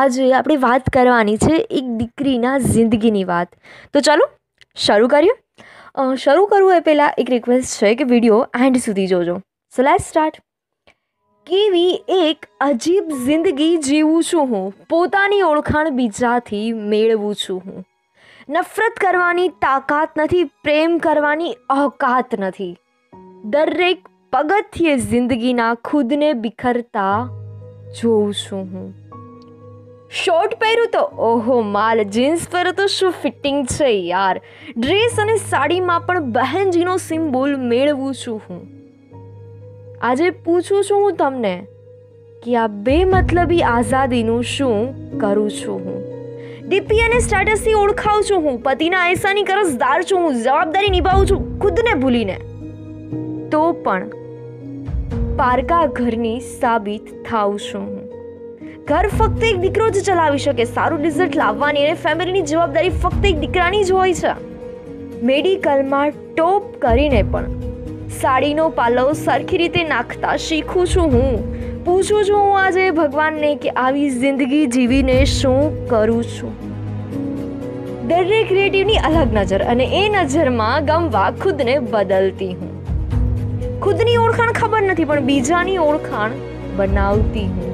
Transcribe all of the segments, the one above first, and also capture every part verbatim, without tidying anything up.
આજે આપણે વાત કરવાની છે એક દીકરીના જિંદગીની વાત. તો ચાલો શરૂ કરીએ. અ, શરૂ કરવું એ પહેલાં એક રિક્વેસ્ટ છે કે વિડીયો એન્ડ સુધી જોજો. So let's start. કેવી એક અજીબ જિંદગી જીવું છું હું, પોતાની ઓળખાણ બીજાથી મેળવું છું હું. નફરત કરવાની તાકાત નથી, પ્રેમ કરવાની औकात નથી. દરેક પગથિયે જિંદગીના ખુદને બિખરતા જોઉં છું હું. શોર્ટ પહેર્યું તો ઓહો માલ, જીન્સ પહેરું તો શું ફિટિંગ છે યાર. ડ્રેસ અને સાડીમાં પણ બહેનજીનો સિમ્બોલ મેળવું છું હું. આજે પૂછું છું હું તમને કે આ બે મતલબી આઝાદીનું શું કરું છું હું. ડીપી અને સ્ટેટસથી ઓળખાવું છું હું, પતિના એસાની કરજદાર છું હું, જવાબદારી નિભાવું છું ખુદને ભૂલીને. તો પણ પારકા ઘરની સાબિત થાઉં છું હું. ઘર ફક્ત એક દીકરો જ ચલાવી શકે, સારું રિઝલ્ટ લાવવાની અને ફેમિલીની જવાબદારી ફક્ત એક દીકરાની જ હોય છે. મેડિકલમાં ટોપ કરીને પણ સાડીનો પાલવ સરખી રીતે નાખતા શીખું છું હું. પૂછું છું હું આજે ભગવાનને કે આવી જિંદગી જીવીને શું કરું છું. દરેક ક્રિએટિવની અલગ નજર અને એ નજરમાં ગમવા ખુદને બદલતી હું. ખુદની ઓળખાણ ખબર નથી પણ બીજાની ઓળખાણ બનાવતી હું.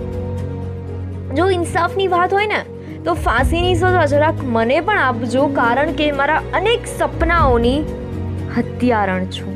જો ઇન્સાફની વાત હોય ને તો ફાંસીની સજા જરાક મને પણ આપજો, કારણ કે મારા અનેક સપનાઓની હત્યારણ છું.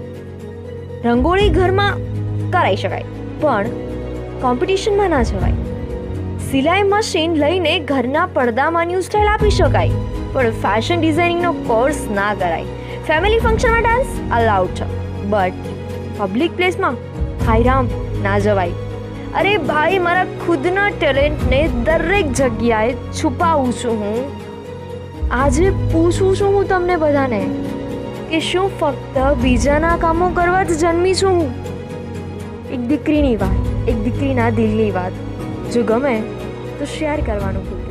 રંગોળી ઘરમાં કરાઈ શકાય પણ કોમ્પિટિશનમાં ના જવાય. સિલાઈ મશીન લઈને ઘરના પડદામાં ન્યૂ સ્ટાઇલ આપી શકાય પણ ફેશન ડિઝાઇનિંગનો કોર્સ ના કરાય. ફેમિલી ફંક્શનમાં ડાન્સ અલાઉડ છે બટ પબ્લિક પ્લેસમાં હાયરામ ના જવાય. અરે ભાઈ, મારા ખુદના ટેલેન્ટને દરેક જગ્યાએ છુપાવું છું હું. આજે પૂછું છું હું તમને બધાને કે શું ફક્ત બીજાના કામો કરવા જ જન્મી છું હું. એક દીકરીની વાત, એક દીકરીના દિલની વાત. જો ગમે તો શેર કરવાનું ભૂલતા